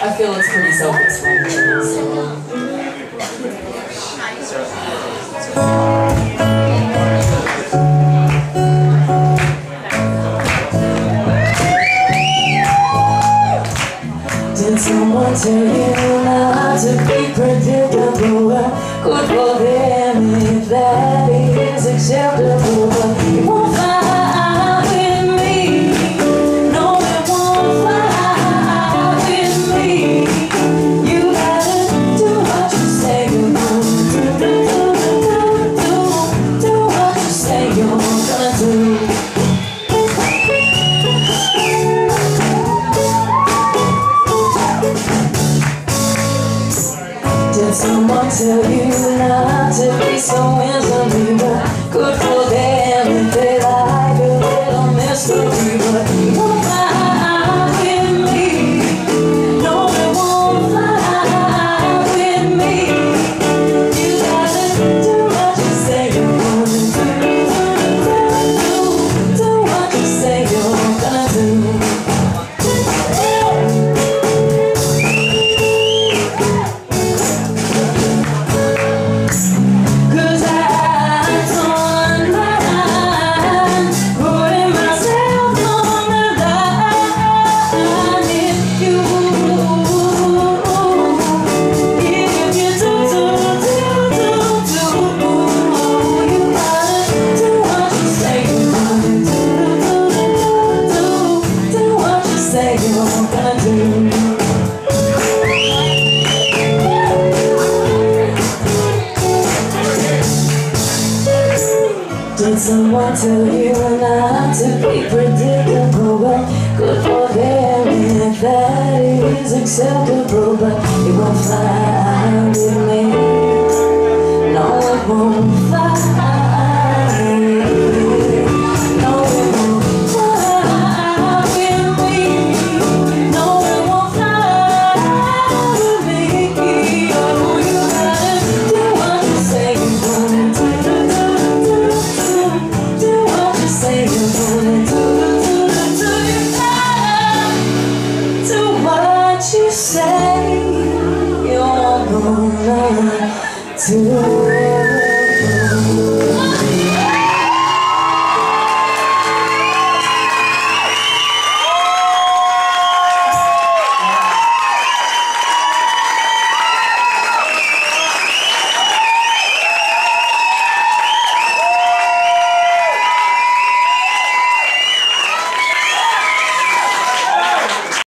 I feel it's pretty self-explanatory, so... Did someone tell you not to be predictable? I could forgive me if that is acceptable, but you won't fly with me. No, it won't fly with me. You gotta do what you say you're gonna do what you say you're gonna do. Did someone tell you not to be so easily? But good for them if they like a little mystery. But you won't fly with me. No, it won't fly with me. You gotta do what you say you're gonna do. Do what you say you're gonna do. Did someone tell you not to be predictable? But good for them if that is acceptable. But it won't fly with me. No, it won't fly with me. No, it won't fly with me. No, it won't fly with me. Oh, you gotta do what you say you're gonna do. Say you're gonna do what you say you're gonna do.